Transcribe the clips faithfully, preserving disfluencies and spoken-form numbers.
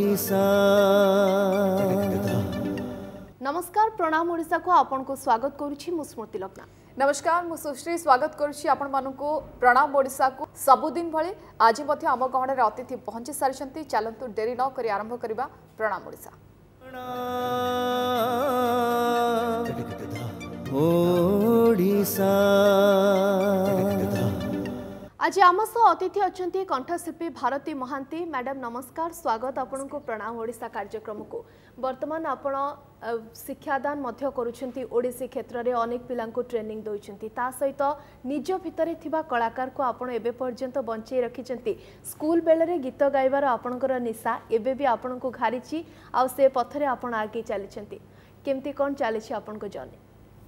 ओडिशा। नमस्कार प्रणाम ओडिशा को आपन को स्वागत करूछि मु स्मृति लग्ना। नमस्कार मु सुश्री स्वागत करुछि आपण मानकु प्रणाम ओडिशा को सबुदिन भले आज मध्य आम गहण रे अतिथि पहुंची सारिछंती। चलंतु डेरी न करी आरंभ करिबा प्रणाम ओडिशा। ओडिशा आज आम सह अतिथि अछंती कंठशिल्पी भारती महांती। मैडम नमस्कार स्वागत आपन को प्रणाम ओडिशा कार्यक्रम को। वर्तमान आपण शिक्षादान मध्य करूछंती ओडिसी क्षेत्र रे अनेक पिला को ट्रेनिंग दोइछंती ता सहित निज भितरे थिबा कलाकार को आपण एबे पर्यंत बंचै रखिछंती। स्कूल बेले रे गीत गाइबार आपणकर निशा एबे भी आपण को घारिछि आ से पथरे आपण आगे चलिछंती। केमती कोन चलिछि आपण को जर्नी?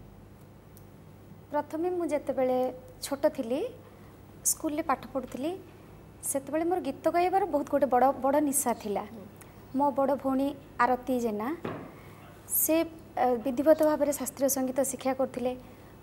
प्रथमे मु जते बेले छोट थिली स्कूल ले पाठ पढ़ुली सेते बेले मोर गीत गाइबार बहुत गोटे बड़ बड़ निशा थिला। मो बड़ भौणी आरती जेना से विधिवत भाव में शास्त्रीय संगीत शिक्षा करथिले।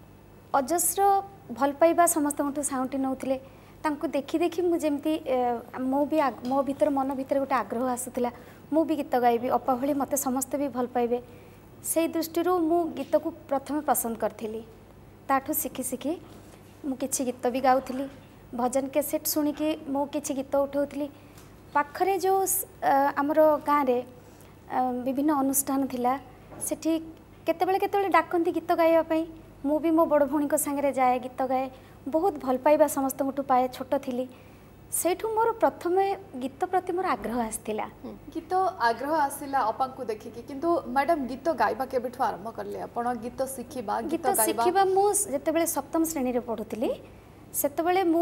अजस्र भल पाइबा समस्त साउंटी नौथिले तांको देखि देखि मु जेमती मो भी मो भीतर मन भीतर गोटे आग्रह आसुथिला मु भी गीत गाइबी अपा भली मते समस्त भी भल पाइबे। से दृष्टि मु गीत को प्रथम पसंद करथिली। ताठू शिखी शिखी मु किछि गीत भी गाउथिली। भजन कैसेट शुणिकी मु किछि गीत उठाउथिली। पाखरे जो आमर गाँव रे विभिन्न अनुष्ठान थिला सेठी केतेबेले केतेबेले डाकंती गीत गाइबा पई मु भी मो बड़ भौणी को संगे जाए गीत गाए। बहुत भल पाइबा समस्त मुठु पाए छोट थिली। सेठू मोर प्रथमे गीत प्रति मोर आग्रह आस्थिला। गीत आग्रह आसिला अपा को देखिकी किंतु मैडम गीत गाइबा केबिठु आरंभ करले आपण गीत शिखिबा गीत गाइबा शिखिबा मु जेतेबेले सप्तम श्रेणी रे पढुथिली सेतेबेले मु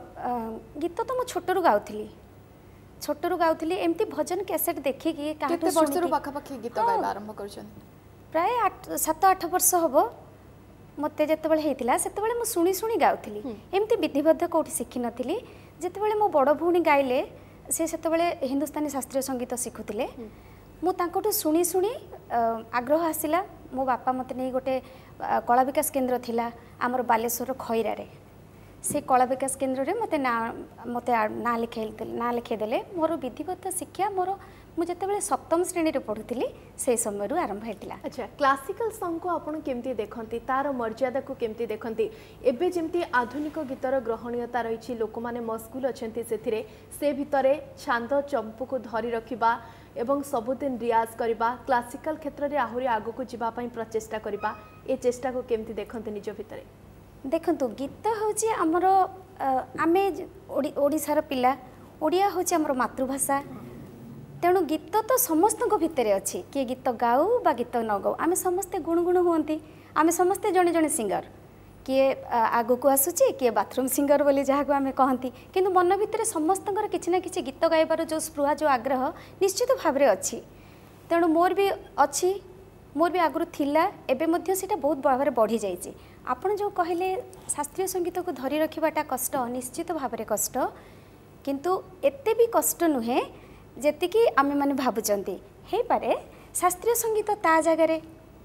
गीत तो मु छोटरू गाउथिली छोटरू गाउथिली एमती भजन कैसेट देखिकी केते वर्षरु पाखा पाखी गीत गाइबा आरंभ करछन? प्राय सात आठ वर्ष हबो मते जेतेबेले हेतिला सेतेबेले मु सुनी सुनी गाउथिली। एमती विधिबद्ध कोठी शिखि नथिली। जेतेबेले मो बड़ भौणी गाइले से सेतेबेले हिंदुस्तानी शास्त्रीय संगीत शिखुथिले मु तांकोटू सुनी सुनी आग्रह आसिला। मो बापा मते नै गोटे कला विकास केंद्र थिला हमर बालेश्वर खैरा रे। से कला विकास केंद्र रे मते ना मते ना लिखे ना लिखे देले। मोर विधिवत शिक्षा मोर मु जेतेबेले सप्तम श्रेणी रे पढुथिली से समय रु आरंभ हेतिला। अच्छा क्लासिकल सॉन्ग को आपण केमती देखंती तार मर्यादा को केमती देखंती? एबे जेमती आधुनिक गीतर ग्रहणीयता रहिछि लोक माने मस्कुल अछंती सेथिरे से भितरे छांद चंपू को धरि रखिबा एवं सबुदिन रियाज करिबा क्लासिकल क्षेत्र रे आहुरी आगो को जिबा पई प्रचेष्टा करिबा ए चेष्टा को केमती देखंती निज भितरे? देखंतु गीत होछि हमर आमे ओडिसार पिला ओडिया होछि हमर मातृभाषा। तेणु गीत तो समस्त भितर अच्छी किए गीत गाऊ बा गीत न गाऊ आमे समस्ते गुणगुण हुंती आमे समस्ते जड़े जड़े सिंगर किए आगु को आसुची किए बाथरूम सिंगर बोली जहाँ को आमे कहती किंतु मन भितर समस्त किसी ना किसी गीत गाइबार जो स्पृहा जो आग्रह निश्चित भाव में अच्छी। तेणु मोर भी अच्छी मोर भी आगु थिला एबे मध्य सेटा बहुत भाव में बढ़ी जाइए। आपण जो कहले शास्त्रीय संगीत को धरी रखिबाटा कष्ट निश्चित भाव में कष्ट किंतु एते भी कष्ट नुहे जेतिकी आमे माने भाबुचंती हे पारे। शास्त्रीय संगीत ता जगह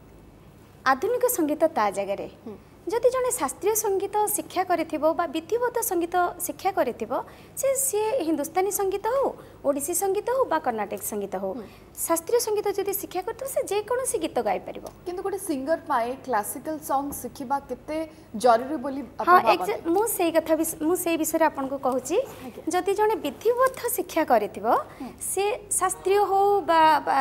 आधुनिक संगीत ता जगह जदि जने शास्त्रीय संगीत शिक्षा करिथिबो बा विधिवत संगीत शिक्षा करिथिबो से सी हिंदुस्तानी संगीत हो ओडिसी संगीत हो बा कर्नाटक संगीत हो शास्त्रीय संगीत जदि शिक्षा करतो से जे कोनोसी गीत गाइ परिबो। किंतु गोटे सिंगर पाए क्लासिकल सॉन्ग शिखिबा केते जरूरी बोली हां एक मु सेही कथा मु सेही विषय आपन को कहूची जदि जने विधिवत शिक्षा करिथिबो से शास्त्रीय हो बा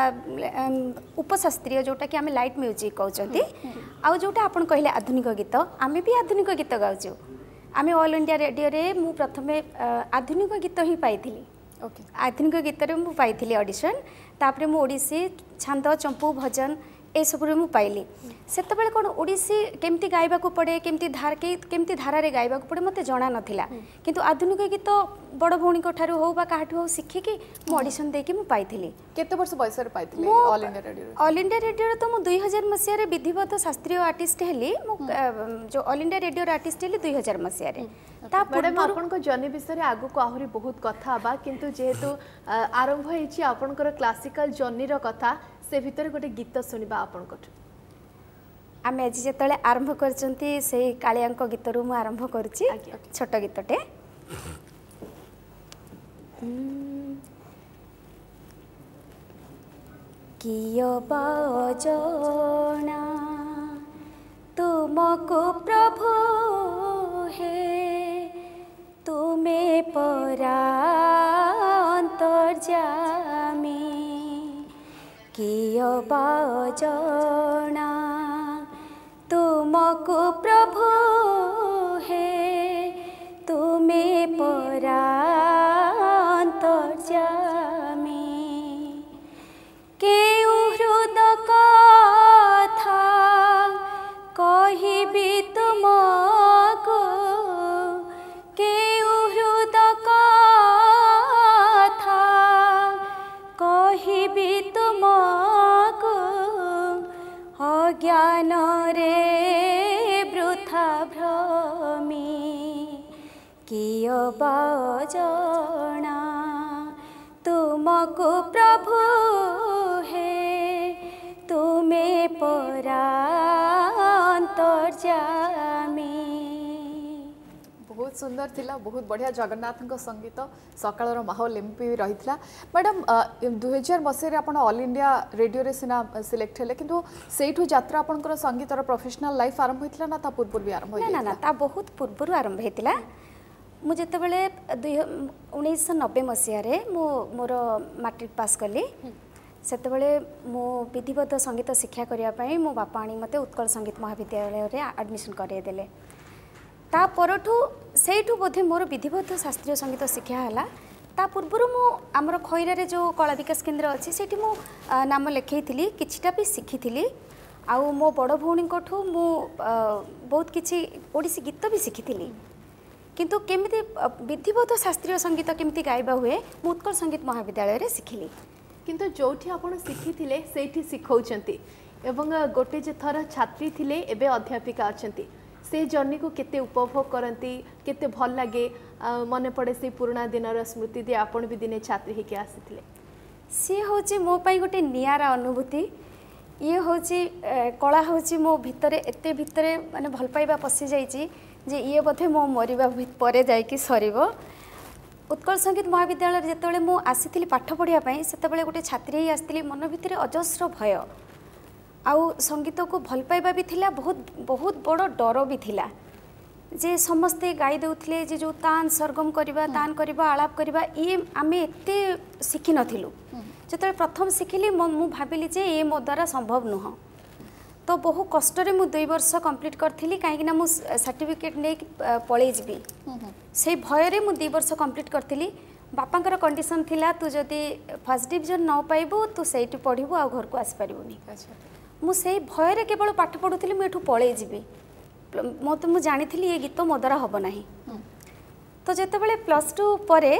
उपशास्त्रीय जोटा कि हमें लाइट म्यूजिक कहउचंती आ जोटा आपन कहले आधुनिक गीत आमे भी आधुनिक गीत गाउछु। आमे ऑल इंडिया रेडियो रे मु प्रथमे आधुनिक गीत ही पाइथिली। ओके आधुनिक गीत रे मु पाइथिली ऑडिशन तापरे मु ओडिसी छांद चंपू भजन ए सब रे मु पाइली। सेते बेले कोन ओडिसी केमती गाइबा को पड़े केमती धार के केमती धारा रे गाइबा को पड़े मते जणा नथिला किंतु आधुनिक गीत बड़ भौणी को ठारू हो बा काठू हो शिखि के मु ऑडिशन दे के मु पाइथिली। केते वर्ष बयस रे पाइथिले All India Radio? All India Radio रे तो मु दो हज़ार मसिया रे विधिवत शास्त्रीय आर्टिस्ट हेली मु जो ऑल इंडिया रेडियो रे आर्टिस्ट हेली दो हज़ार मसिया रे। ता मैडम आपन को जर्नी विषय रे आगु को आहुरी बहुत कथा बा किंतु जेहेतु आरंभ होईची आपन को क्लासिकल जर्नी रो कथा से भितर गोटे गीत सुनिबा आपन को। आम आज जिते आरंभ करचंती से कालियांक गीतरू मु आरंभ करुची छोट गीतटे। किय बजना तुमको प्रभु हे तुमे परा अंतर्जामी किय बजना तुमको प्रभु हे तुमे परा अंतर्जामी केउ हृद कथा कहिबी तुमको केउ हृद कथा कहिबी तुमको अज्ञान रे वृथा भ्रमी किय बजना तुमको प्रभु हे तुमे परा अंतर्जामी। बहुत सुंदर थिला, बहुत बढ़िया जगन्नाथ संगीत सकाळर माहौल एमपी रही था। मैडम दुई हजार मसीह आप ऑल इंडिया रेडियो रे सिना सिलेक्ट हेले किंतु सेठू यात्रा आपनकर संगीतर प्रोफेशनल लाइफ आरंभ होइतला ना ता पूर्व भी आरंभ होइतला? ना ना ता बहुत पूर्व आरंभ होइतला। मु जेतेबेले उन्नीस नब्बे मसीह मु मोर मैट्रिक पास कली सेतेबेले मु विधिवत संगीत शिक्षा करने मो बापा आनी मते उत्कल संगीत महाविद्यालय रे एडमिशन करदेले। ता परठू सेठू बोधे मोर विधिवत शास्त्रीय संगीत शिक्षा हला। ता पूर्व मु आमर खैरा रे जो कला विकास केन्द्र अच्छी सेठी मु नाम लिखई किछिटा भी शिखी आउ मो बड़ भौणी ठू मु बहुत किछि ओडिसी गीत भी शिखी किंतु केमिति विधिवत शास्त्रीय संगीत केमिति गाइबा हुए मु उत्कल संगीत महाविद्यालय रे शिखिली। किंतु जोठी आपण शिखिथिले सेठी शिखौचंती एवं गोटे जे थर छात्री थिले एबे अध्यापिका अछंती से जर्नी को केते उपभोग करती केते भल लगे मन पड़े से पुराना दिनर स्मृति दे आपण भी दिने छात्री हिके आसीथिले सी होची मो पई गोटे नियारा अनुभूति ये होची कला होची मो भितरे एते भितरे माने भल पाइबा पसी जाईची जे ये बोधे मो मरिबा परे जाईकी सरीबो। उत्कल संगीत महाविद्यालय जेतेबेले मु आसीथिली पाठ पढ़िया पई सेतेबेले गोटे छात्री ही आसीथिली मन भितरे अजस्र भय आउ संगीत को भल पाइबा भी थिला बहुत बहुत बड़ डर भी थिला जे समस्ते गाई देउथिले जे जो तान सरगम करबा तान करबा आलाप करबा ये आमे एते शिखि नथिलु जेतेबेले प्रथम शिखिली मु भाबिली जे ये मो द्वारा संभव नुह तो बहु कष्ट रे मु दुई वर्ष कंप्लीट करथिली काहे ना मु सर्टिफिकेट नै पळै जिबी से भय रे मु दुई वर्ष कंप्लीट करथिली। बापांकर कंडीशन थिला तू जदी फर्स्ट डिवीजन न पाइबो तू सेठी पढिबो आ घर को आसी परिबोनी। मु से भय रे केवल पाठ पढुथिली मु एठू पळै जिबी मो तो मु जानिथिली ये गीत मो द्वारा हबो नाही। तो जेतेबेले प्लस टू परे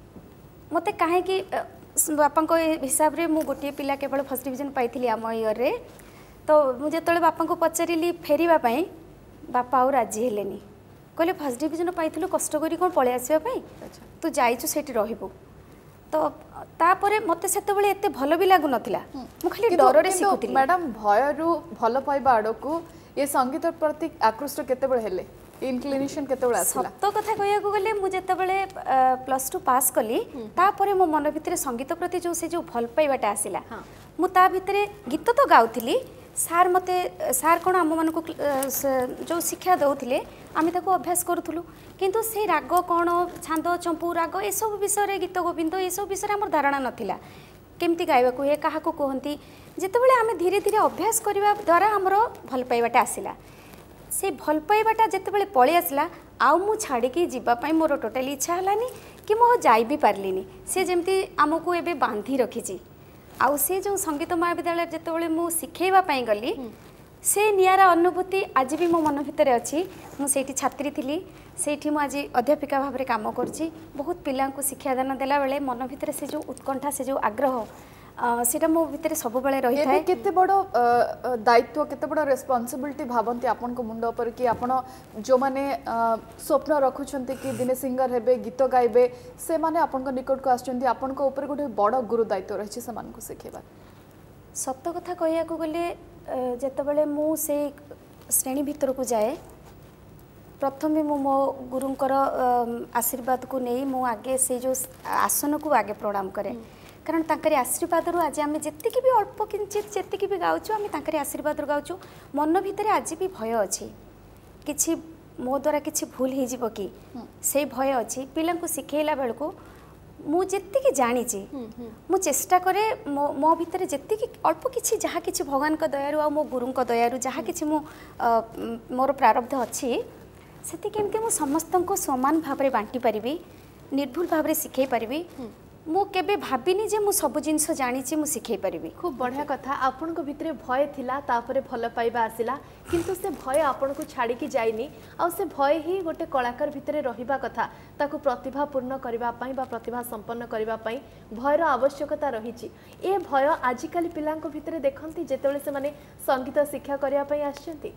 मते काहे कि बापांको हिसाब रे मु गोटे पिला केवल फर्स्ट डिवीजन पाइथिली आम इयर रे तो मुझे जो बापा को पचारि फेरवा बापा आउ राजी हेलेनी कहले फर्स्ट डिवीजन पाइलु कष्ट करी कौन पलि आसवाई तू जाइचु सेठी रहबो तो तापरे मते सेतेबेले एते भल भी लागु नथिला मु खाली डर रे सिखुतिली। मैडम भय रु भल पाइबा आडकू ये संगीत प्रति आकृष्ट केतेबेले हेले इनक्लिनेशन केतेबेले आसला? सत्य कथा कहया को गले मु जेतेबेले प्लस टू पास कली तापरे मो मन भितरे संगीत प्रति जो से जो भल पाइबाटा आसिला मु ता भितरे गीत तो गाउथिली सार मते सार कौन आम मान जो शिक्षा दौले आम ताको अभ्यास करूँ किंतु से राग कौन छांद चंपू राग ये सब विषय गीत गोविंद ये सब विषय आम धारणा नाला केमती गाइबा हुए क्या कहती जितेबाला आम धीरे धीरे अभ्यास करने द्वारा आमर भल पाइबाटा आसला से भल पाइबाटा जितेबाला पलि आसला आउ मु छाड़िकी जीवाई मोर टोटाली इच्छा हलानी कि मु जाई भी पारलिनी से जमती आमको एबे बांधी रखी आउ से जो संगीत महाविद्यालय जितेबाला मु शिखेबा पई गली से नियारा अनुभूति आज भी मो मन भितर अच्छी मुझे छात्री थी से आज अध्यापिका भाव में काम करछि बहुत पिला शिक्षादान देला बेले मन भितर से जो उत्कंठा से जो आग्रह सेटा मो भितर सब बेले रही है। केते बड़ दायित्व केते बड़ रेस्पॉन्सिबिलिटी भावंती आपन को मुंड पर कि आपन जो माने स्वप्न रखुछंती कि दिने सिंगर हेबे गीत गाइबे से माने आपन को निकट को आछंती आपन को ऊपर गोटे बड़ गुरु दायित्व रही से मान को सिखेबा। सत्य कथा कहया को गले जेतेबेले मु से श्रेणी भितर को जाए प्रथम मु मो गुरुंकर आशीर्वाद को नहीं मु आगे से जो आसन को आगे प्रणाम करे कारण तांकरी आशीर्वाद रु आज आम जी भी अल्प किंचित जी भी गाँचु आम तांकरी आशीर्वाद रु गाँचु मन भितर आज भी भय अच्छी किछि मो द्वारा किछि भूल हो कि से भय अच्छी पिला शिखेला बेलू मु जी जानी मु चेष्टा करे मो मो भितर जी अल्प किछि जहाँ किछि भगवान का दयारु आ मो गुरु का दयारु जहाँ किछि मो मोर प्रारब्ध अच्छी से केमती मु समस्त को समान भाव में बांटी पारि निर्भुल भाव में शिखई पारि मु केबे भाबिनी जे मु सब जिनस जानी मु शिखई पारि। खूब बढ़िया कथा आपण को भितरे भय थिला तापरे भल पाइबा आसिला किंतु से भय आपण को छाड़ी की जाइनी आ से भय ही गोटे कलाकार भितरे रहिबा कथा ताकू प्रतिभापूर्ण करबा पई बा प्रतिभा संपन्न करबा पई भयर आवश्यकता रहिछि। ए भय आजिकाली पिलांको भितरे देखंती जेतेबेले से माने संगीत शिक्षा करबा पई आछंती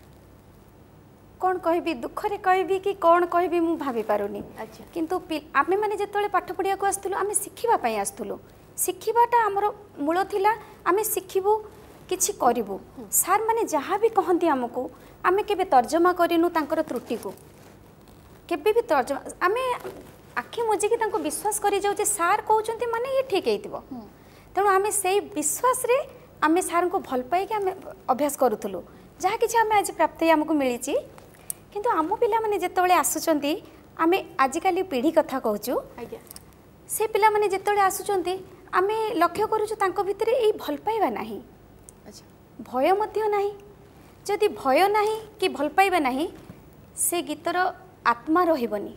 कौन कहबी दुखरे कहबी कि कौन कहबी मु भाभी पारुनी। अच्छा किंतु आमे माने जेतले पाठ पढ़िया को आस्तुलु आमे शिखिबा पई आस्तुलु शिखिबाटा हमरो मूल थिला आमे शिखिबु किछि करिवु सार माने जहाँ भी कहंती हमको आमे केबे तर्जमा करिनु तांकर त्रुटि को केबे भी तर्जमा आमे आखि मोजी कि तांको विश्वास करि जाउ जे सार कहउचंती माने ये ठीक हेतिबो तेणु आमे सेई विश्वास रे आमे सार को भल पाई कि आमे अभ्यास करूथुलु जहाँ किछि आमे आज प्राप्ति हमको मिलिछि। किंतु आम पिला माने जेतबेले आसुचंती आमे आजिकाली पीढ़ी कथा कहूचु से पिला माने जेतबेले आसुचंती आमे लक्ष्य करूचु तांको भितरे एई भल पाइबा नाही भय मध्य नाही जदि भय नाही कि भल पाइबा नाही से गीतर आत्मा रहिबनी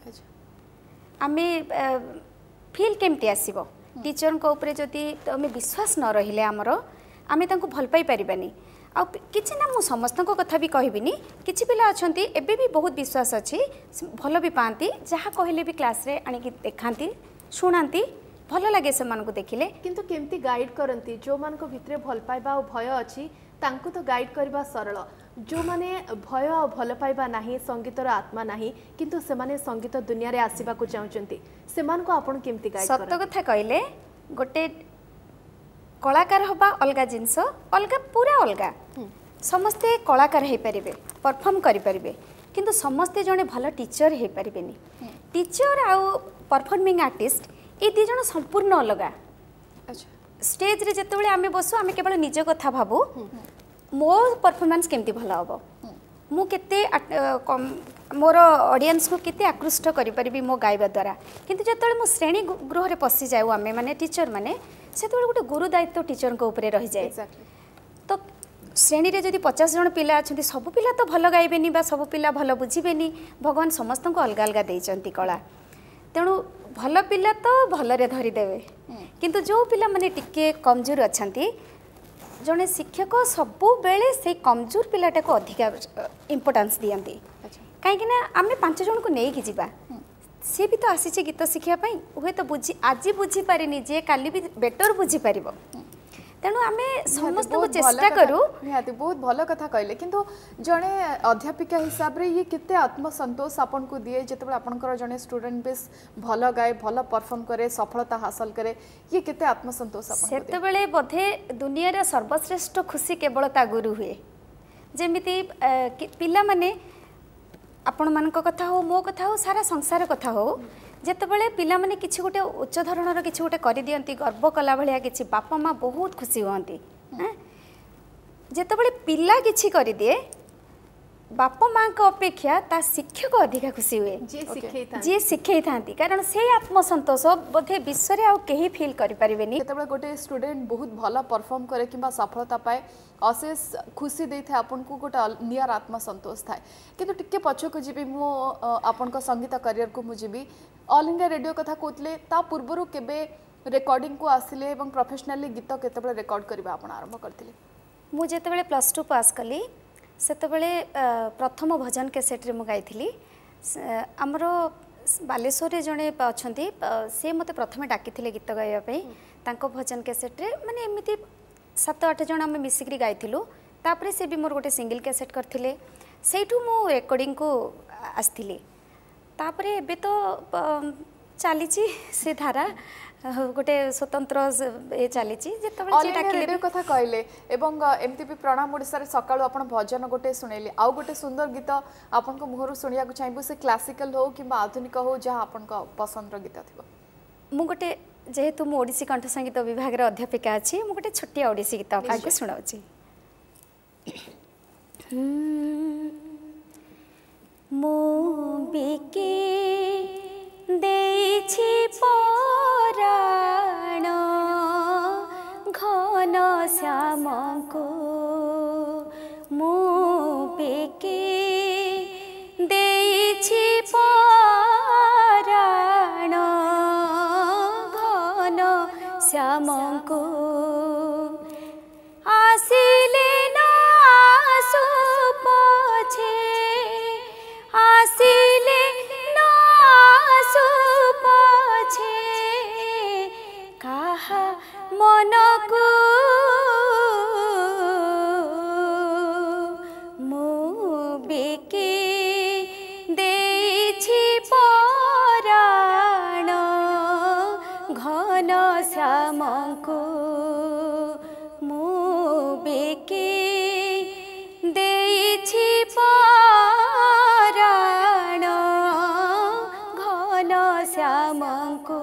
आमे फील केमती आसीबो टीचर को ऊपर जदि आमे विश्वास न रहिले हमर आमे तांको भल पाइ परिबानी आ किछि ना मु समस्त को कथा भी कहबिनी किछि पिला अछंती एबे भी बहुत विश्वास अछि भल भी पांती जहाँ कहले भी क्लास रे आनी कि देखांती शुणांती भल लागे से मन को देखिले किंतु केमती गाइड करंती जो मान को भितरे भल पाइबा आ भय अछि तांको तो गाइड करबा सरल जो माने भय आ भल पाइबा नाही संगीतर आत्मा नाही किंतु से माने संगीत दुनिया रे आसीबा को चाहउचंती से मान को आपण केमती गाइड करंती सत्य कथा कहले गोटे कलाकार हवा अलग जिनस अलग पूरा अलग समस्ते कलाकार हो पारे परफॉर्म करें किंतु समस्ते जड़े भल टीचर हो पारे टीचर आउ परफॉर्मिंग आर्टिस्ट ये दी जन संपूर्ण अलग स्टेज रे जिते आम बसु आम केवल निज कथा भाबू मो परफॉर्मेंस केमती भल हम मु केते मोर ऑडियंस को केते आकृष्ट करि परिबी मो गायबा द्वारा किंतु जतले मो श्रेणी गृह रे पसी जाऊ आमे माने टीचर माने से तो गोटे गुरु दायित्व टीचर को ऊपर रही जाए exactly. तो श्रेणी रे जदि पचास जन पिला अच्छा सब पिला तो भल गाइबेनी बा सब पिला भल बुझीबेनी भगवान समस्त को अलग अलग देइचंती कला तेणु भल पिला तो भलरे धरिदेवे किंतु जो पिला माने टिके कमजोर अछंती जड़े शिक्षक सबु बेले से कमजोर पिलाटा को अधिका इम्पोर्टेंस दियंती कहीं आम पांच जन को लेकिन जीवा सी भी तो आसी गीत शिखापी हुए तो बुझी आज बुझी पारिनी जे काली भी बेटर बुझी पार तेणु आम समस्त को चेष्टा करूँ निहाती बहुत भल कथा कहले किंतु जड़े अध्यापिका हिसाब रे ये केते आत्मसंतोष आपन को दिए जिते आपनकर जड़े स्टूडेंट बेस भल गाए भल परफॉर्म करे सफलता हासिल करे ये केते आत्मसंतोष सेते बेले बोधे दुनिया रे सर्वश्रेष्ठ खुशी केवल ता गुरु हुए जेमिति पिला माने आपण मान कथा हो मो कथा हो सारा संसार कथा हो जितेबाला पिला माने किछि गोटे उच्च धरणर किछि गोटे कर दियंती गर्व कला भलिया किछि बापा माँ बहुत खुशी होती जितेबाला पिला किछि कर दिए बापा माँ का अपेक्षा ता शिक्षक अधिका खुशी हुए जी शिखे था कारण से आत्मसंतोष बोधे विश्व में आउ कहीं फिल करें गोटे स्टूडेंट बहुत भल परफॉर्म करे कि सफलता पाए अशेष खुशी दे था आपन को गोटे नियर आत्मसंतोष थाए किंतु टिके पछक जी मो आपन को संगीत करियर को मुझे ऑल इंडिया रेडियो कथा कहते ता पूर्वर केबे रेकॉर्डिंग को आसिले एवं प्रोफेशनली गीत केते रेकॉर्ड करबा आपन आरंभ करथिले मु जेतेबेले प्लस टू पास कली सेतेबेले प्रथम भजन कैसेट रे मु गाइथिली हमर बालेश्वर रे जणे अछंती से मते प्रथम डाकिथिले गीत गाइबा पई तांको भजन कैसेट रे माने एमिति सात आठ जण हम मिसिकरी गाइथिलु तापरे से भी मोर गोटे सिंगल कैसेट करथिले सेठू मु रेकॉर्डिंग को आस्थिली तापरे एबे तो चली से धारा गोटे स्वतंत्र ये चली रेडियो कथा कहले एवं एमती भी प्रणाम ओडिसा रे सकाळु आपण भजन गोटे सुनेली आउ गोटे सुंदर गीत आपन को मुहरु सुनिया को चाहबो से क्लासिकल हो किबा आधुनिक हो जहाँ आपन को पसंद रो गीत थिबो मु गोटे जेहेतु मु ओडिसी कंठ संगीत विभाग अध्यापिका अच्छी मु गोटे छोटिया ओडिसी गीत आपको शुणाऊँ मु बिके देछि पराण घन श्याम को मु बिके देछि पराण घन श्याम को आसिले ना आसु पछे आसिले ना आसु पछे काहा मन को मु बिके देछि पराण घन श्याम को मु बिके देछि पराण घन श्याम को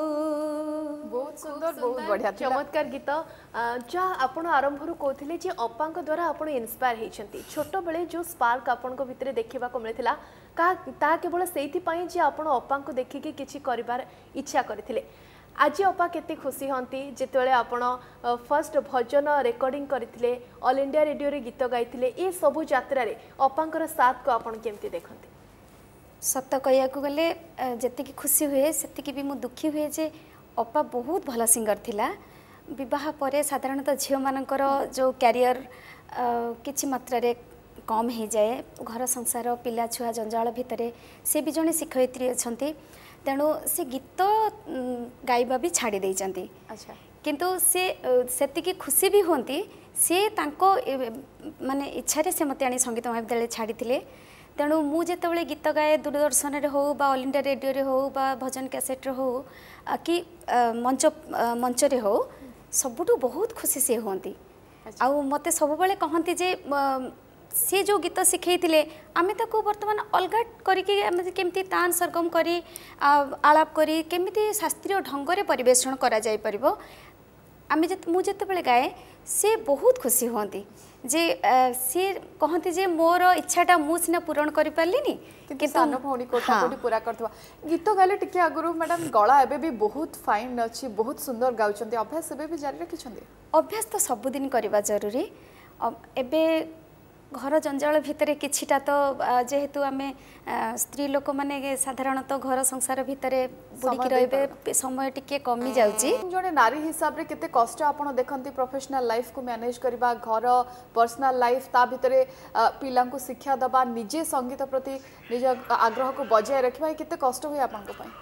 बहुत सुंदर बहुत बढ़िया चमत्कार गीत जहाँ आपण आरंभ कहते जे अप्पा द्वारा आपण इन्स्पायर होती छोट बेले जो स्पार्क आपण भितर देखा मिलता ता केवल से आपण अप्पा को देखिकी किसी कर इच्छा करते आज अप्पा केते खुशी हंती जिते आपण फर्स्ट भजन रेकर्डिंग करते ऑल इंडिया रेडियो रे गीत गाइथिले ए सबु यात्रा रे अप्पांकर साथ को आपण केमती देखंती सत कहया गले जी खुशी हुए से भी मु दुखी हुए जे अप्पा बहुत भल सिंगर थिला विवाह पर साधारणतः झील मानकर जो कैरियर किछि मात्रा रे कम हो जाए घर संसार पिला छुआ जंजाल भितर से भी जड़े शिक्षयित्री अच्छा तेणु से गीत गाइबा भी छाड़ी देइचंती अच्छा किंतु से सेतिकी खुशी भी होती सी तांको माने इच्छा से मत आनी संगीत महाविद्यालय छाड़ी तेणु मुझे गीत गाए दूरदर्शन रे हो बा ऑल इंडिया रेडियो रे हो बा भजन कैसेट रे हो कि मंच मंच रे हो सबुठु बहुत खुशी से होती आउ मते सब बेले कहती जे सी जो गीत शिखई आम ताको बर्तमान अलग करके तान सरगम करी आलाप करी केमिति शास्त्रीय ढंग से परिवेषण करा जाय परिबो आम मुझे गाए सी बहुत खुशी होती जे सी कहती जे मोर इच्छाटा मु सिना पूरण कर पारलिनी कि सान भौणी कोठा कोठी पूरा करथवा गीत गाले टिके आगुरु मैडम गला एबे भी बहुत फाइन अछि बहुत सुंदर गाउचंती अभ्यास एबे भी जारी रखिछंती अभ्यास तो सबुदिन करबा जरूरी एबे घर जंजाल भितर किछिटा तो जेहेतु आम स्त्री लोक माने साधारणतः घर संसार भितर बुड़ीकी रहिबे समय टिके कमी जाउची जने नारी हिसाब रे केते कष्ट आपण देखंती प्रोफेशनल लाइफ को मैनेज करबा घर पर्सनल लाइफ ता भितर पिला को शिक्षा दबा निजे संगीत प्रति निज आग्रह को बजाय रखबा केते कष्ट होय आपण को पई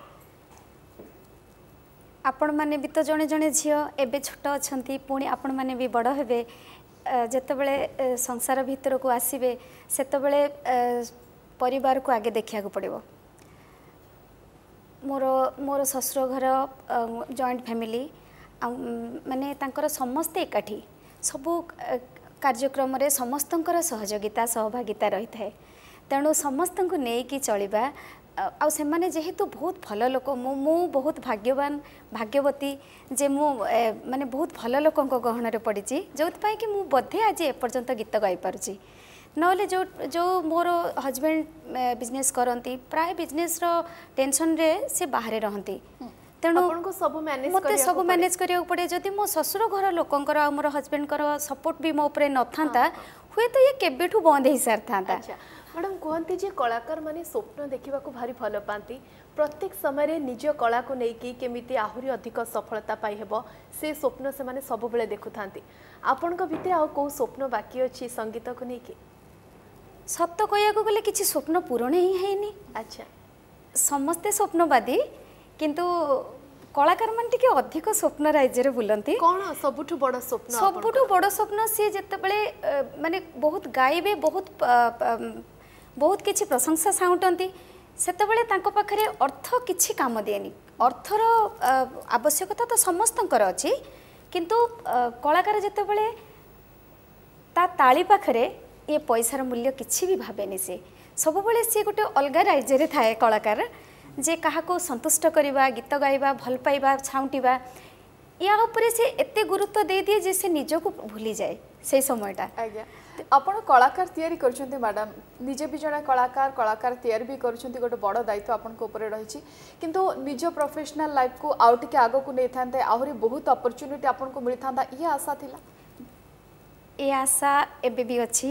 आपण माने भी तो जने जने झियो एबे छोट अछंती पुणी आपण माने भी बड़ हेबे जेतेबेले संसार भितर को आसीबे सेतेबेले परिवार को आगे देखिया को पड़िबो मोर मोर ससुर घर जॉइंट फैमिली माने तांकर समस्त एकाठी सबु कार्यक्रम रे समस्तंकर सहयोगिता सहभागिता रही थाए तेणु समस्त को नेकी चलिबा आ से माने जेहेतु बहुत भल लोक मु बहुत भाग्यवान भाग्यवती जे मु माने बहुत भल लोक गहन रे पड़ी जो कि मु बोधे आज एपर्यंत गीत गाई पारुची नले जो जो मोर हजबैंड बिजनेस करती प्राय बिजनेस रो टेंशन रे से बाहर रहती तेणु मत सब मैनेज करिया पड़े जदि मो ससुर घर लोकंकर आ मोर हजबैंड सपोर्ट भी मो ऊपर न था हुए तो ये केबेठू बंद हो सार था मैडम कहती जे कलाकार माने स्वप्न देखा भारी भल पाती प्रत्येक समय निज कला को लेकिन केमिति आहुरी अधिक सफलता पाई हेबो से स्वप्न से माने सब बेले देखु थांती आपण को भितर आ को स्वप्न बाकी अछि संगीत को लेकिन सत्य कहया को गले किछि स्वप्न पूर्ण ही हैनी अच्छा समस्ते स्वप्नवादी किंतु कलाकार मान टिके अधिक स्वप्न राज्य रे बुलंती कोन सबुठु बड़ स्वप्न सबुठु बड़ स्वप्न से जते बेले माने बहुत गाइबे बहुत बहुत किछि प्रशंसा साउंटंती सेते बेले तांको पाखरे अर्थ किछि काम देनी अर्थर आवश्यकता तो समस्तंकर अछि किंतु कलाकार जते बेले ता ताली पाखरे ये पैसार मूल्य किछि भी भाबेनी से सब बेले से गोटे अलग राज्य रे थाए कलाकार जे काहाको संतुष्ट करवा गीत गाइबा भल पाइबा छाउंटिबा या उपरे से एते गुरुत्व दे दिए जे से निजको भूली जाए से समयटा आज्ञा आपण कलाकार तैयारी करछन्ते मैडम निजे भी जणा कलाकार कलाकार तैयारी भी करछन्ते गोटे बड़ दायित्व आपण को ऊपर रही किंतु निज प्रोफेशनल लाइफ को आउट के आगो को नै थांते आहुरी बहुत अपॉर्चुनिटी आपण को मिली थांदा ये आशा थिला ए आशा एबे भी अच्छी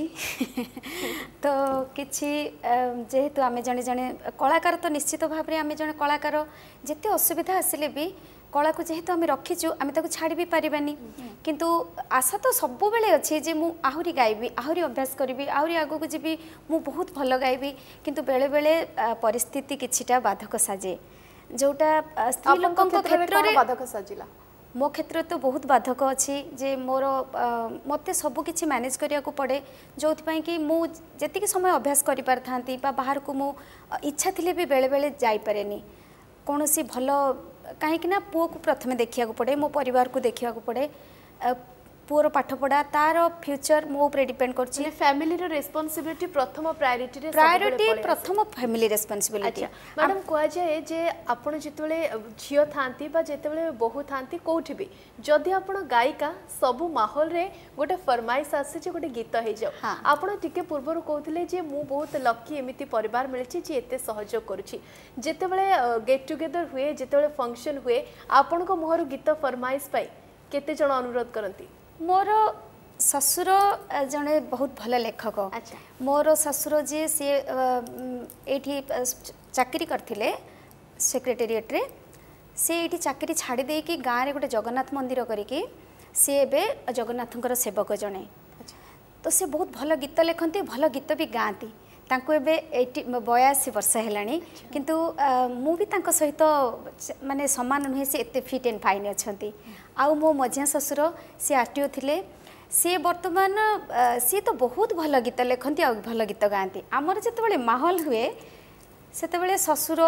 तो किछि जेहेतु आमे जने जने कलाकार तो निश्चित भाव रे आमे जने कलाकार जेते असुविधा आसिले भी कला को जेहेतु आमे रखिछु आमे ताको छाड़ी भी परिबानी किंतु आशा तो सब बेले अच्छी जे मु आहुरी गाइबी आहुरी अभ्यास करबी आहुरी आगो को जीबी मु बहुत भल गाइबी किंतु बेले बेले परिस्थिति किछिटा बाधक साजे जोटा स्त्री लोकन को क्षेत्र रे बाधक साजिला मो क्षेत्र तो बहुत बाधक अच्छी जे मोर मते सब किछि मैनेज करिया को पड़े जो कि मु जेतिक समय अभ्यास करि पार थांती बा बाहर को मु इच्छा थिले भी बेले बेले जाई पारेनी कोनोसी भलो कहीं ना पुओ को प्रथमे देखिया को पड़े मो परिवार को देखिया को पड़े पुओर पाठ पढ़ा तार फ्यूचर मो ऊपर डिपेंड करछि फैमिली रो रिस्पांसिबिलिटी प्रथम प्रायोरिटी रे प्रायोरिटी प्रथम फैमिली रिस्पांसिबिलिटी मैडम कह जाए जे आपण जितबेले झियो थांती बा जितबेले बहु थांती कोठी भी जदि आपण गायिका सब माहौल रे गोटे फरमाइश आसे जे गोटे गीत हे जाओ आपण टिके पूर्व रो कहथिले जे मु बहुत लकी एमिति परिवार मिलछि जे एते सहयोग करूछि जितबेले गेट टुगेदर हुए जितबेले फंक्शन हुए आपण को मोहर गीत फरमाइश पाई केते जण अनुरोध करंती मोर ससुर जड़े बहुत भल लेखक अच्छा मोर ससुर जी सी एठी चाकरी करथिले सेक्रेटेरिएट रे से एठी चाकरी छाड़ी दे कि गाँव रे गोटे जगन्नाथ मंदिर करिकी सी एबे जगन्नाथंकर सेवक जड़े तो से बहुत भल गीत लेखती भल गीत भी गाँती तांको एबे एटी बयासी वर्ष हेलानी किंतु मु भी तांको सहित माने समान नुहे से एते फिट एंड फाइन अछंती आउ मो मझिया ससुर सी आरटीओ थिले सी वर्तमान सी तो बहुत भल गीत लेखती आ भल गीत गाँती आमर जिते माहौल हुए से ससुर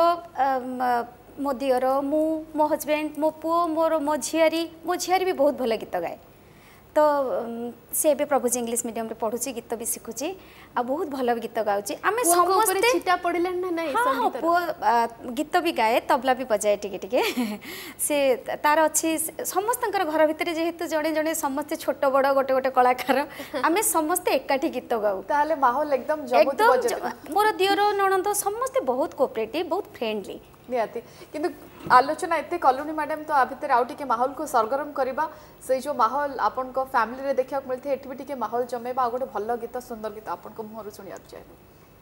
मो दियर मु मो हजबैंड मो पुओ मोर मो झियारी मो झियारी भी बहुत भल गीत गाए तो से एबे प्रभुजी इंग्लिश मीडियम रे पढुची गीत भी शिखुची आ बहुत भल गीत गाउची आमे समस्त चिटा पड़िलन ना नहीं संगीत पुओ गीत भी गाए तबला भी बजाए टिके टिके से तार अछि समस्तंकर घर भितरे जेहेतु जणे जणे समस्त छोट बड़ गोटे गोटे कलाकार आमे समस्त एकाठी गीत गाउ ताले माहौल एकदम जबत बजे मोर दियर नणंद समस्त बहुत कोऑपरेटिव बहुत फ्रेंडली निहाती किंतु आलोचना एते कलुनी मैडम तो आ भितर आउ टिके माहौल को सरगरम करबा से जो माहौल आपन को फैमिली रे देखिया मिलथे एठी भी टिके माहौल जमेबा गोटे भल गीत सुंदर गीत आपन को मुहर सुनिया चाहिए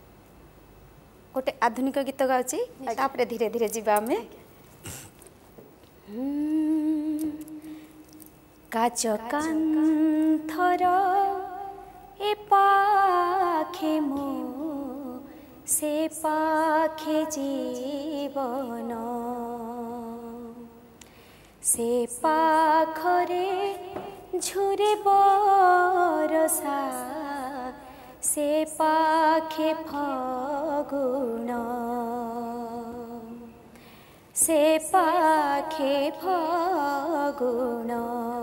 गोटे आधुनिक गीत गाउची तापरे धीरे धीरे जीवा हमें काच कांथर ए पाखे मो से पाखे जीवन से पाखरे झुरे बरसा से पाखे फगुण से पाखे फगुण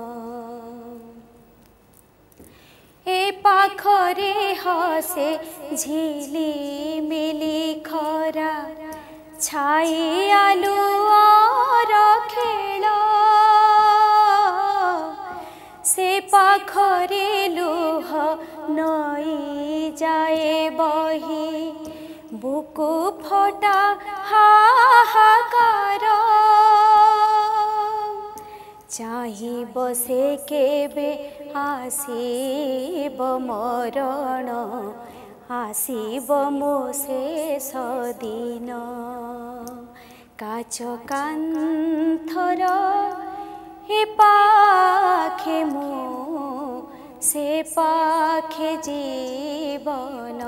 ए पाखरे हसे झिली मिली खरा छाई आलू और खेल से पाखरे लुह नई जाए बही बुकु फटा हाहाकार चाही बसे केबे आसीब मरण आसीब मो शेष दिन काच कांथर ए पाखे मो से पाखे जीवन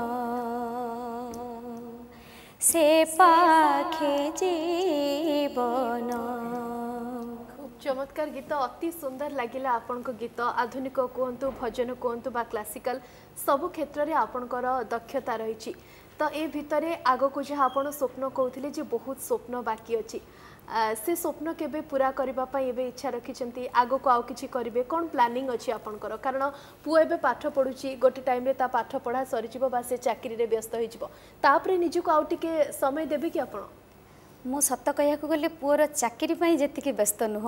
से पाखे जीवन चमत्कार गीत अति सुंदर लगिला आपन को गीत आधुनिक कहतु भजन कहतु बा क्लासिकल सबु क्षेत्र में आपणकर दक्षता रही तो ए भितरे आग को जहाँ आप स्वप्न कहते जे बहुत स्वप्न बाकी अच्छी से स्वप्न केबे पूरा करबा पई एबे इच्छा रखिछंती आगो को आउ किछि करिवे कोन प्लानिंग अछि आपनकर कारण पुओ एबे पाठ पढुछि गोटे टाइम रे ता पाठ पढा सरि जिवो बा से चाकरी रे व्यस्त होई जिवो तापरे निजु को आउ टिके समय देबे कि आपण मु सत कह गले पुअर चाकरी जी व्यस्त नुह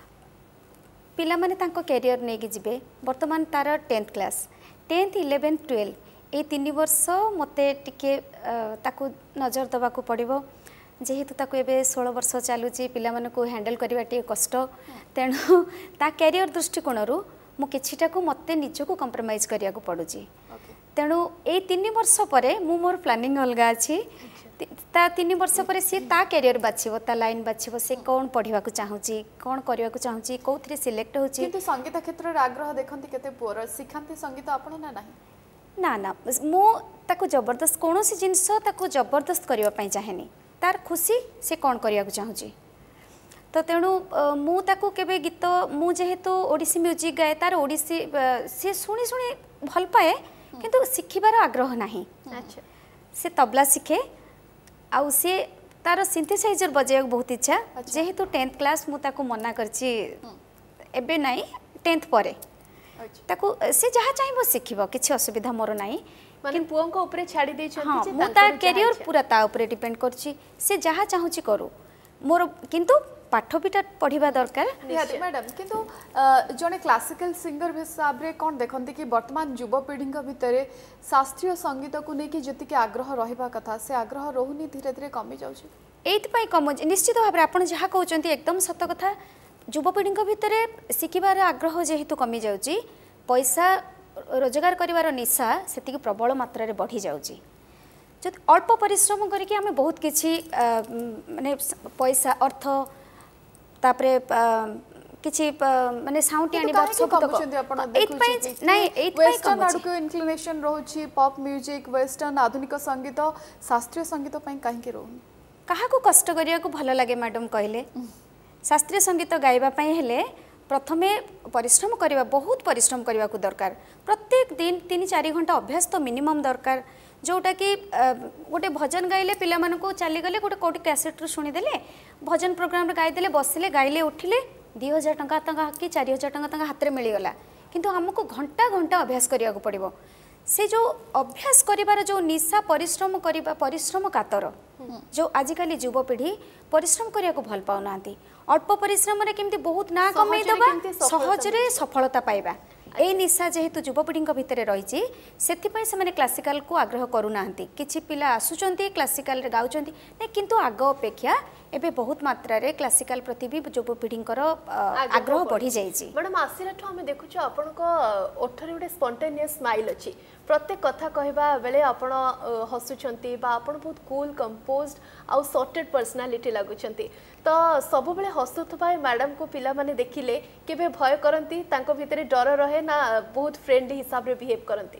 पिला माने तांको कैरियर नहीं कि जीवे वर्तमान तार tenth class tenth eleventh twelve ये तीन वर्ष मते टिके ताकू नजर दवा को पड़िबो जेहेतु ताकू एबे सोलह वर्ष चलुची पिला माने को हैंडल करबा टे कष्ट तेणु ता कैरियर दृष्टिकोण रु मु किछिटा को मते निजको कंप्रोमाइज करिया को पड़ुची तेणु ए तीन वर्ष परे मु मोर प्लानिंग अलगा अछि ता तीन वर्ष पर सी ता कैरियर बाछिबो ता लाइन बाछिबो से कौन पढ़िबा को चाहूची कौन करबा को चाहूची कोथरे सिलेक्ट होची किंतु संगीत क्षेत्र रे आग्रह देखंती केते पुअर सिखांती संगीत आपण ना नाही ना ना मु ताको जबरदस्त कोनोसी जिंस ताको जबरदस्त करबा पई चाहेनी तार खुशी से कौन करबा को चाहूची तो तेणु मु ताको केबे गीत मु जेहेतु ओडिसी म्यूजिक गाए तार ओडिसी से सुनी सुनी भल पाए किंतु सिखिबार आग्रह नाही अच्छा से तबला सिखे आउ से तार सिंथेसाइजर बजाय बहुत इच्छा जेहेतु टेन्थ क्लास मु ताको मना करची एबे नाही टेन्थ परे ताको से जहा चाहिबो सिखिबो किछि असुविधा मोर नाही माने पुओं को ऊपर छाड़ी दे छथि हां मु तार कैरियर पूरा ता ऊपर डिपेंड करची से जहा चाहूची करू मोर किंतु पाठ बिटा पढ़िबा दरकार मैडम किंतु जने क्लासिकल सिंगर हिसाब रे कोन देखंती कि वर्तमान युवा पीढ़ी भितर शास्त्रीय संगीत को लेकिन जति आग्रह रहिबा कथा से आग्रह रहुनी धीरे धीरे कमी जाउची एत पई कम निश्चित भाव आपण जहा कहउचंती एकदम सत कथा युवा पीढ़ी भितर शिखिबार आग्रह जेहेतु कमी जाउची पैसा रोजगार करिवार निशा सेति प्रबल मात्रा रे बढ़ी जाउची जति अल्प परिश्रम करके आमे बहुत किछि माने पैसा अर्थ तापरे किछि माने साउंड आनिबा सब तक एत पई नाही एत पई वेस्टर्न आडु को इंक्लिनेशन रहउची पॉप म्यूजिक वेस्टर्न आधुनिक संगीत शास्त्रीय संगीत पई काहे के रहउनी कहा को कष्ट करिया को भलो लागे मैडम कहले शास्त्रीय संगीत गाइबा पई हेले प्रथमे परिश्रम करबा बहुत परिश्रम करबा को दरकार प्रत्येक दिन तीन चार घंटा अभ्यास तो मिनिमम दरकार जोटा कि गोटे भजन गाइले पिला मानको को चली गले गोटे कोटी कैसेट रो सुनी देले भजन प्रोग्राम रे गाइ देले बसिले गाइले उठिले दो हज़ार टंका तंका कि चार हज़ार टंका तंका हाथ रे मिली गला किंतु हमको घंटा घंटा अभ्यास करिया को पड़िबो से जो अभ्यास करिवार जो निशा परिश्रम करिबा परिश्रम कातर जो आजिकाली युवा पीढ़ी परिश्रम करिया को भल पाउ नांती अल्प परिश्रम रे केमती बहुत ना कमाई दबा सहज रे सफलता पाइबा ए निशा जेहेतु युवा पीढ़ी भितर रही से क्लासिकल को आग्रह करूना किछि पिला आसुचंती क्लासिकल रे गाउचंती नहीं किंतु आग अपेक्षा एबे बहुत मात्रा रे क्लासिकल प्रति भी युवा पीढ़ी आग्रह बढ़ी जाइछि मैडम आसिरा ठो हम देखुछ आपन को ओठरे गोटे स्पॉन्टेनियस स्माइल अछि प्रत्येक कथा कहबा बेले आपण हसुचंती बा आपण बहुत कूल कंपोज्ड आउ सॉर्टेड पर्सनालिटी लागुचंती तो सब बेले हसुथबा मैडम को पिला माने देखिले केबे भय करंती तांको भितरे डर रहे ना बहुत फ्रेंडली हिसाब रे बिहेव करंती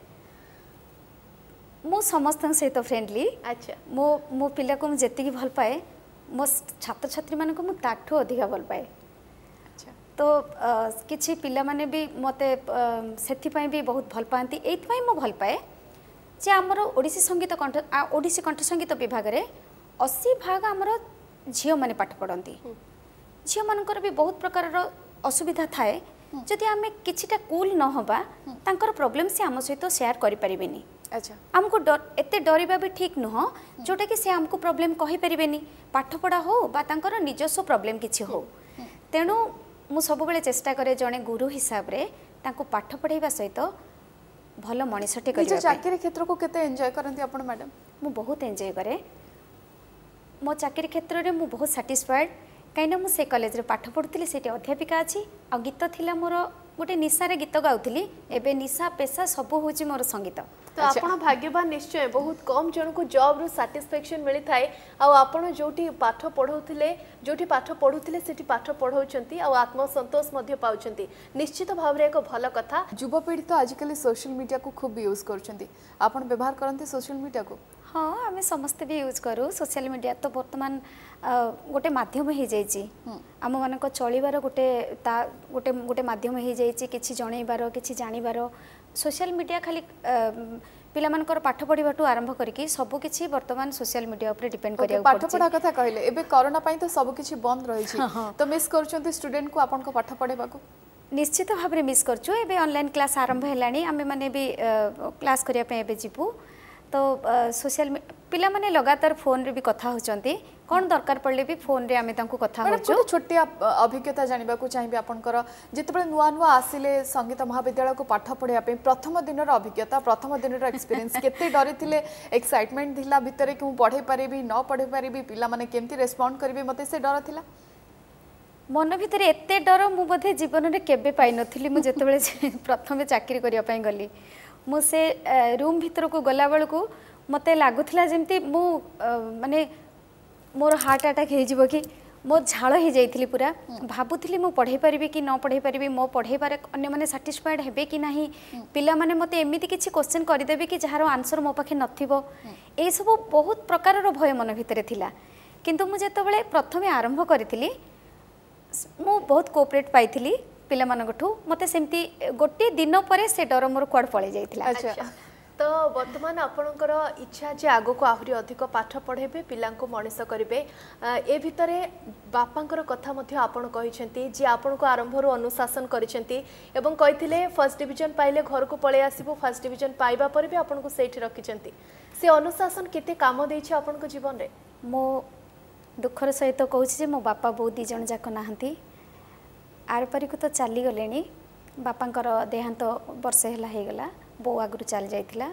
मो समस्त सहित फ्रेंडली अच्छा मो मो पिला को जेति की भल पाए मो छात्र छात्री मान को मु ताठो अधिका भल पाए अच्छा तो किछि पिला माने भी मते सेथि पई भी बहुत भल पांती एथि पई मो भल पाए जे हमरो ओडिसी संगीत कंठ ओडिसी कंठ संगीत विभाग रे अस्सी भाग हमरो झियो माने पाठ पढंती झियो मानकर भी बहुत प्रकार रो असुविधा थाए जदि आमे किछिटा कूल न होबा तांकर प्रॉब्लम से हम सहित शेयर करि परिबेनी अच्छा हमको डर एते डरिबा भी ठीक नुह जोटा कि से हमको प्रॉब्लम कहि परिबेनी पाठ पढ़ा हो बा तांकर निजस्व प्रॉब्लम किछि हो तेणु मु सब बेले चेष्टा करे जणे गुरु हिसाब रे तांको पाठ पढ़ाइबा सहित भलो मनिसटे करिबा निज चाकरी क्षेत्र को केते एन्जॉय करंती आपण मैडम मु बहुत एन्जॉय करे मो चाकरी क्षेत्र रे मु बहुत सैटिस्फाइड कहीं मु से कॉलेज रे पाठ पढ़ुଥିଲି सेठी अध्यापिका अछि आ गीत थिला मोर गोटे निशा रे गीत गाउଥିଲି एबे निशा पेशा सब होची मोर संगीत तो आपण भाग्यवान निश्चय बहुत कम जन को जॉब रो सैटिस्फैक्शन मिली थाए आ आपण जोटी पाठ पढौथिले जोटी पाठ पढुथिले सेठी पाठ पढौचंती आ आत्मसंतोष मध्ये पाउचंती निश्चित भाव रे एक भलो कथा युवा पीढ़ी तो आजिकल सोशल मीडिया को खूब यूज करचंती आपण व्यवहार करंती सोशल मीडिया को हाँ आम समस्ते भी यूज करूँ सोशल मीडिया तो बर्तमान गोटे माध्यम हो जाइए आम मान चलबार गोटे गोटे गोटे माध्यम हो जाइए कि जनइबार कि जानवर सोशल मीडिया खाली पिला मानकर पाठ पढ़ा आरंभ करके सब किछि वर्तमान सोशल मीडिया ऊपर डिपेंड करिया पाठ पढ़ा कथा कहले एबे कोरोना पई तो सब किछि बंद रही छी तो मिस करचंती स्टूडेंट को आपन को पाठ पढ़ेबा को निश्चित भाव में मिस करछु एबे ऑनलाइन क्लास आरंभ हेलानी आमे माने भी क्लास करिया पे एबे जिबू तो सोशल पिला माने लगातार फोन रे भी कथा होचंती कौन दरकार पड़े भी फोन रे आमे तांको कथा होचो। छोटिया अभिज्ञता जानबा को चाहिबे आपनकर जेतेबे नुआ नुआ आसिले संगीत महाविद्यालय को पाठ पढ़िया पे प्रथम दिन रो अभिज्ञता प्रथम दिन रो एक्सपीरियंस केते डरी थिले एक्साइटमेंट थिला भितरे कि पढ़े पारिबी न पढ़े पारिबी पिला माने केमती रेस्पोंड करबे मते से डर थिला मन भितर एते डर मु बोधे जीवन में केबे पाई नथिली मु जेतेबेले प्रथम चाकरी करिया पई गली मु से रूम भितर को गला बेल को मते लागुथिला जेमती मु माने मोर हार्ट अटैक हे जिवो कि मो झाल हो जाइथिली पूरा भाबुथिली मु पढ़े पारिबी कि न पढ़े पारिबी मो पढ़े बारे अन्य माने सैटिस्फाइड हेबे कि नाही पिला माने मते एमिति किछि क्वेश्चन करि देबे कि जहार आंसर मो पाखे नथिबो ए सब बहुत प्रकार रो भय मन भितरे थिला किंतु मु जेतेबेले प्रथमे आरंभ करिथिली मु बहुत कोऑपरेट पाइथिली पिला मानकठू मते सेमती गोटे दिन परे से डर मोर क्वाड पळे जाइथिला। अच्छा तो वर्तमान आपणकर इच्छा जे आगो को आहुरी अधिक पाठ पढ़ेबे पिला को मनीष करेंगे ए भितरे बापांकर कथा मध्य आपण कहिसेंती जे आपण को आरंभ रु अनुशासन करिसेंती एवं कहिथिले फर्स्ट डिवीजन पाइले घर को पळे आसीबो फर्स्ट डिवीजन पाइबा पर भी आपण को सेठी रखिसेंती से अनुशासन केते काम देछि आपण को जीवन रे। मो दुखर सहित कहूँ जे मो बापा बहुत दी जन जाक नाहंती आर परिक तो चली गले बापांकर देहांत वर्षे हला हे गला बो आगु चल जाइथिला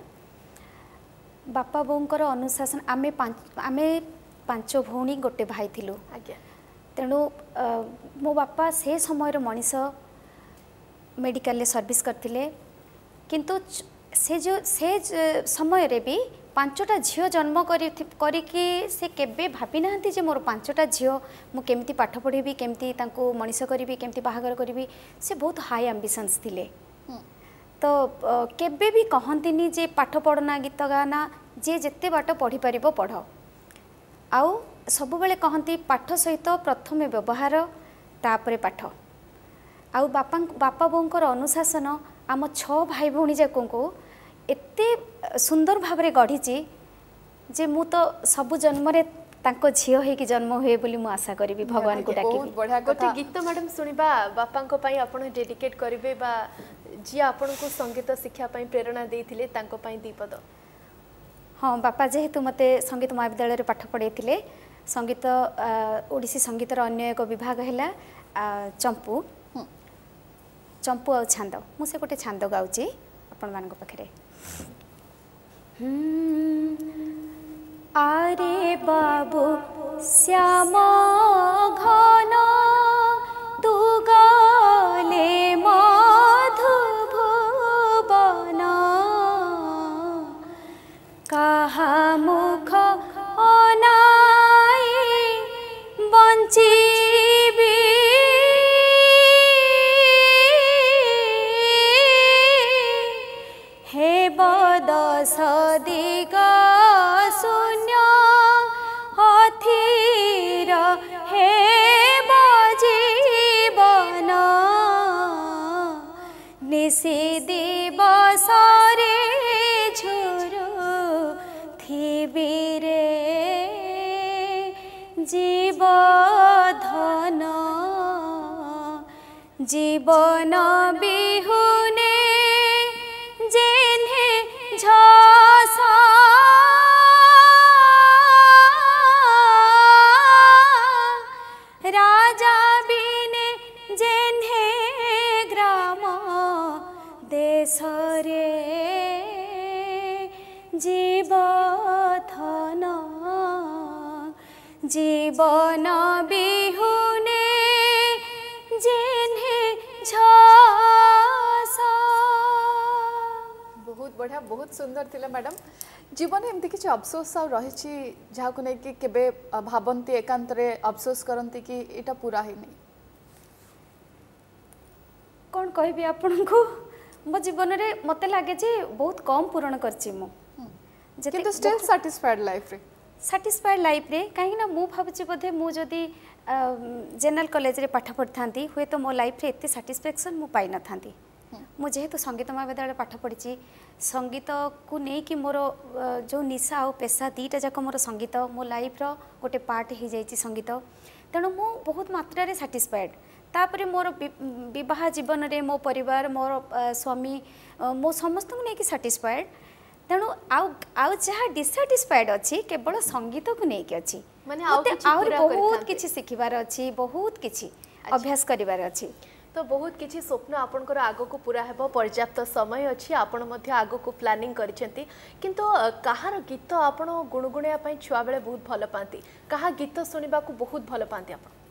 बापा बोंकर अनुशासन आमे पांच आमे पांच भौणी गोटे भाई थिलु आज्ञा तेणु मो बापा से समय मनीष मेडिकल ले सर्विस करथिले किंतु से जो से समय रे भी पांचटा झियो जन्म करी करिके से केबे भाबी नाहंती जे मोर पांचटा झियो मु केमती पाठ पढ़ेबी केमती तांको मनीष करिबी केमती बाहागर करिबी से बहुत हाई एम्बिशंस थिले तो केबे भी कहंतिनी जे पाठ पढ़ना गीत गाना जे जेते बाट पढ़ी परिबो पढ़ आउ सब बेले कहंती पाठ सहित प्रथम व्यवहार तापरे पाठ आउ बापा बापा बोंकर अनुशासन आम छ भाई भौणी जाक को एते सुंदर भावरे गढ़ी जे मु तो सबु जन्म रे तांको झियो हे कि जन्म हुए बोली मु आशा करी भगवान को डाकी बढ़िया गोटे गीत मैडम सुनिबा बापांको पई आपण डेडिकेट करिवे बा जी आपण को संगीत शिक्षा पई प्रेरणा देइथिले तांको पई दीपद। हाँ बापा जेहेतु मते संगीत महाविद्यालय रे पाठ पढ़ाइथिले संगीत ओडिसी संगीतर अन्य एक विभाग हैला चंपू चंपू आ छांद मु से गोटे छांद गाउची आपण मान को पाखरे आरे बाबू श्याम घन तू गाले मधुभुवन काहा मुख अनाई बंचीबी हे बदस दिगा शून्य अथिर हे बजीवन निशी दिवस रे झुरु थिबिरे जीवधन जीवन बिहुने जेन्हे झसा राजा बिने जेन्हे ग्राम देश रे जीवधन जीवन बिहुने जेन्हे झसा। बहुत बढ़िया बहुत सुंदर थिला मैडम जीवन एमती किसी अफसोस आ रही जहाँ को नहीं कि केबे भाबंती एकांत रे अफसोस करंती कि एटा पूरा है नहीं कौन कहबी आपन को मो जीवन रे मते लागे जे बहुत कम पूर्ण करची मो किंतु स्टिल सैटिस्फाइड लाइफ रे सैटिस्फाइड लाइफ रे कहीं ना मु भाबुची बोधे मु जदी जनरल कॉलेज रे पाठ पढ़थांती हुए तो मो लाइफ रे एते सैटिस्फैक्शन मु पाई न थांती मु जेहेतु संगीत महाविद्यालय पाठ पढ़ी संगीत को नहीं कि मोर जो निशा और पेशा दीटा जाक मोर संगीत मो लाइफ रो गोटे पार्ट हो जाइए संगीत तेणु मु बहुत मात्रा रे सैटिस्फाइड तापरे मोर विवाह जीवन रे मो परिवार मोर स्वामी मो समस्त को नहीं कि सैटिस्फाइड तेणु आउ आउ जहाँ डिसाटिस्फाइड अच्छी केवल संगीत को लेकिन अच्छी माने आउ मते किछि आहुरि पूरा बहुत करिथान्ते। किछि शिखिबार अच्छी बहुत किछि अभ्यास करिबार अच्छी तो बहुत किछि स्वप्न आपनकर आगो को पूरा हेबो पर्याप्त समय अछि आपण मध्य आगो को प्लानिंग करिसेंती किंतु अ, काहार गीत आपण गुणगुणिया पई छुआ बेले बहुत भल पांती काहा गीत सुनिबा को बहुत भल पांती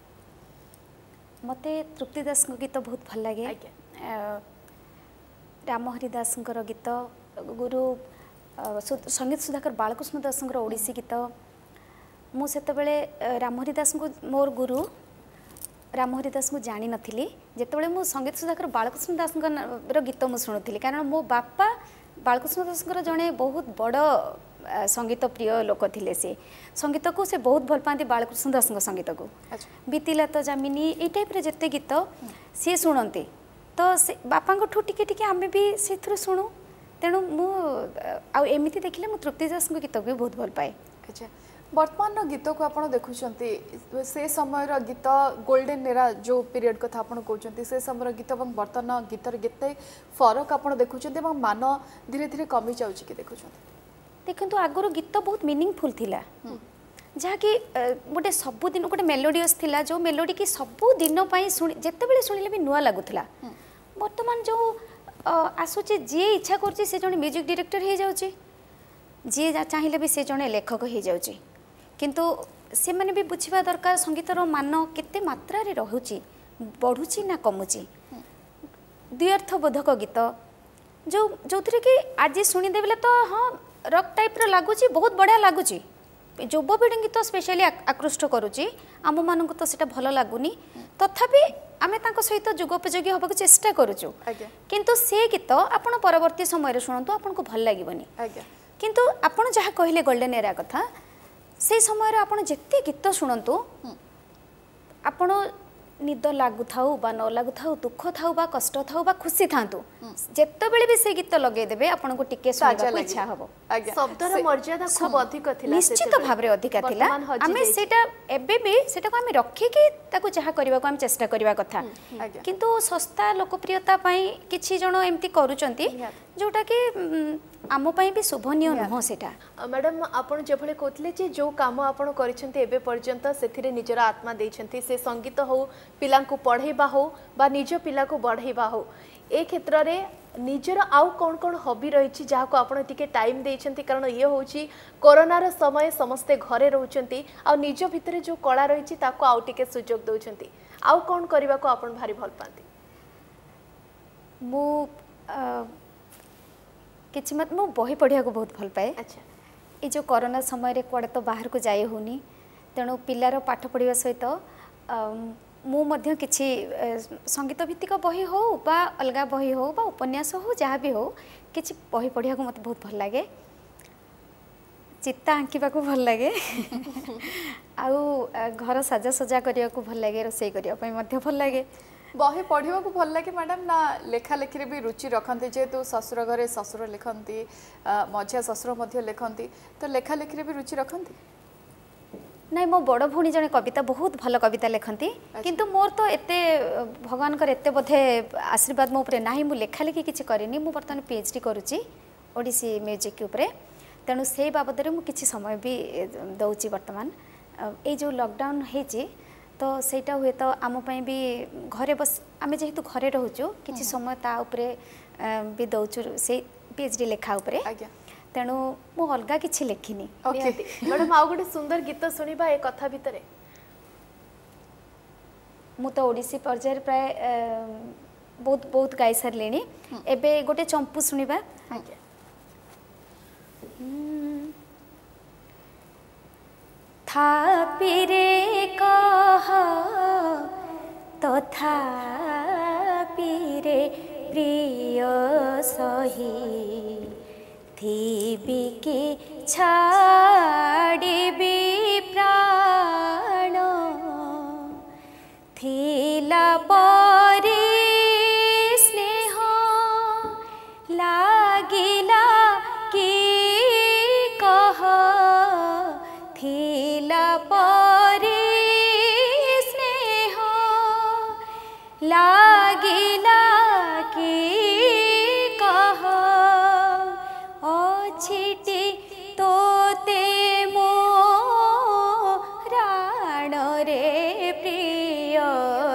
आपण मते तृप्ति दास गीत बहुत भल लगे आज्ञा रामहरि दास गीत गुरु अ, सु- संगीत सुधाकर बालकृष्ण दास ओडिसी गीत मु सेतबेले अ, रामहरि दास को मोर गुरु रामहरि दास को जानी नथिली जेतबेले मु संगीत सुधाकर बालकृष्ण दास रो गीत मु शुणुथिली कारण मो बापा बालकृष्ण दास जड़े बहुत बड़ अ, संगीत प्रिय लोक थिले से संगीत को से बहुत भल पाती बालकृष्ण दास संगीत को बीतिला तो जामिनी ये टाइप रे जेते गीत सी शुणती तो से बापा टिके टिके आमे भी से शुणु तेणु मु आ एमती देखिले मु तृप्ति दास गीत को भी बहुत भल पाए अच्छा वर्तमान गीत को आप देखुं से समय गीत गोल्डन एरा जो पीरियड कथा आप कहते से समय गीत और वर्तमान गीतर केते फरक आप देखुं मान धीरे धीरे कमी जाऊँ कि देखुं देखु आगुरी गीत बहुत मीनिंगफुल थिला जहाँकि गोटे सबुदिन गोटे मेलोडियस थिला जो मेलोडी की सबुदिन शुणी जिते शुणिले भी नुआ लगुला बर्तमान जो आसूची जी इच्छा कर जड़े म्यूजिक डायरेक्टर हो जाऊँगी जी चाहिए भी से जड़े लेखक हो जाऊँगी किंतु से माने भी बुझा दरकार संगीतर मान केते मात्रा रे रहुची बढ़ुची ना कमुची द्व्यर्थबोधक गीत जो जो थी कि आज शुणीदेवे तो हाँ रॉक टाइप रो लगुच बहुत बढ़िया लगुच युवपीढ़ी गीत स्पेशली आकृष्ट करुच्ची आम मान तो सीटा भल लगुनि तथापि आमे तांको सहित जुगोपयोगी होबाक चेष्टा करुचु किंतु से गीत आपण परवर्ती समय शुणु आपन को भल लगिबनी किंतु आपण जहाँ कहले गोल्डन एरा कथा से समय आपण जेते गीत शुणु आपण निद लगु थाउ बा न लगु थाउ दुख थाउ बा कष्ट थाउ बा खुशी थांतु जेते बेले भी से गीत लगे देबे आपण को टिके सुनबा इच्छा हबो शब्दर मर्यादा खूब अधिक थिला निश्चित भाव रे अधिक थिला आमे सेटा एबे भी सेटा को आमे रखी कि ताको जहा करबा को आमे चेष्टा करबा कथा किंतु सस्ता लोकप्रियता पई किछि जण एम्ति करूचंती जोटा कि आम पई भी शोभनीय नुह सेटा मैडम आपण जेभले कहथिले जे जो काम आपण करिसेंती एबे पर्यंत सेथिरे निजर आत्मा देइछंती से संगीत हो पिला को पढ़ेबा हो बा निज पिला को बढ़ेबा हो ए क्षेत्र रे निजर आउ कौन कौन हॉबी रही जहाँ को आपण टिके टाइम देइछंती कारण ये होची कोरोनार समय समस्ते घरे रहउचंती आ निज भितरे जो कला रही ताको आउ टिके सुजोग दउछंती आउ कौन करबा को आपण भारी भल पाती मु किछि मत मु बही पढ़िया को बहुत भल पाए अच्छा ये जो कोरोना समय रे कुआडे तो बाहर को जाय होनी तेणु पिलार पाठ पढ़िया सहित मु मध्य किछि संगीत भित्तिक बही हो बा अलगा बही हो बा उपन्यास हो जहाँ भी हो किछि बही पढ़िया को मत बहुत भल लगे चित्ता आंकिबा को भल लगे आउ घर साजा सजा करिया को भल लगे रोसई करिया पई मध्य भल लगे बही पढ़ा को भल लगे मैडम ना लेखा लेखी भी रुचि रखती जेहेतु ससुर घरे ससुर लिखती मझिया ससुर मध्य लिखती तो लेखा लेखी भी रुचि रखती नाई मो बड़ भौणी जने कविता बहुत भल कविता लिखती किंतु मोर तो एते भगवान कर एते बोधे आशीर्वाद मो ऊपर नाही मु लेखा लेखी किछि करिनी मु बर्तमान पीएचडी करूची ओडिसी म्यूजिक ऊपर तेणु से बाबद रे मु किछि समय भी दउची वर्तमान ए जो लॉकडाउन हेची तो सेटा हुए तो आम पई भी घरे बस आमे जेहेतु घरे रहूचु किछि समय ता ऊपर भी दउचु से पीएचडी लेखा ऊपर तेणु मु अलगा किछि लेखिनी मैडम आउ गोटे सुंदर गीत सुनिबा ए कथा भितरे मु तो ओडिसी पर्यायर प्राय बहुत बहुत गाई सारलेनी एबे गोटे चंपू सुनिबा थापिरे कह तथापिरे प्रिय सही थीबी की छाड़बी प्राण थिला परी स्नेह लागिला की कह थिला परी स्नेह लागिला की कह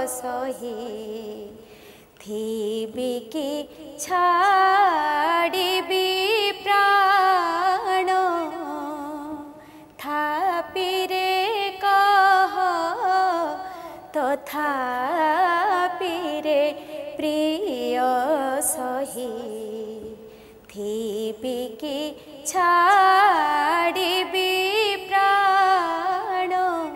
सही थी कि छाड़बी प्राण थापि रे कह तथापि रे प्रिय सही थी कि छाड़बी प्राण।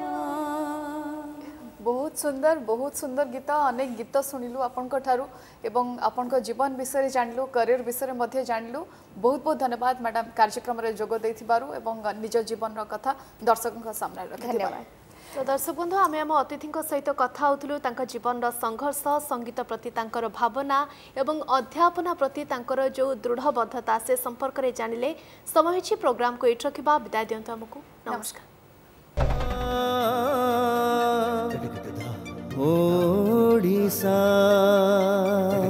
बहुत सुंदर बहुत सुंदर गीत अनेक गीत शुणिलु आपनक ठारू एवं आपनक जीवन विषय जानलु करियर विषय मध्य जानलु बहुत बहुत धन्यवाद मैडम कार्यक्रम रे जोग देथिबारु एवं निज जीवन र कथा दर्शकक सामने रखि धन्यवाद। तो दर्शक बंधु आम आम अतिथि सहित कथा होतलु तांका जीवन संघर्ष संगीत प्रति तांकर भावना एवं अध्यापना प्रति तांकर जो दृढ़बद्धता से संपर्क में जानिले समय होछि प्रोग्राम को एठ रखिबा विदाय दियंतु हमकु नमस्कार। ओडिशा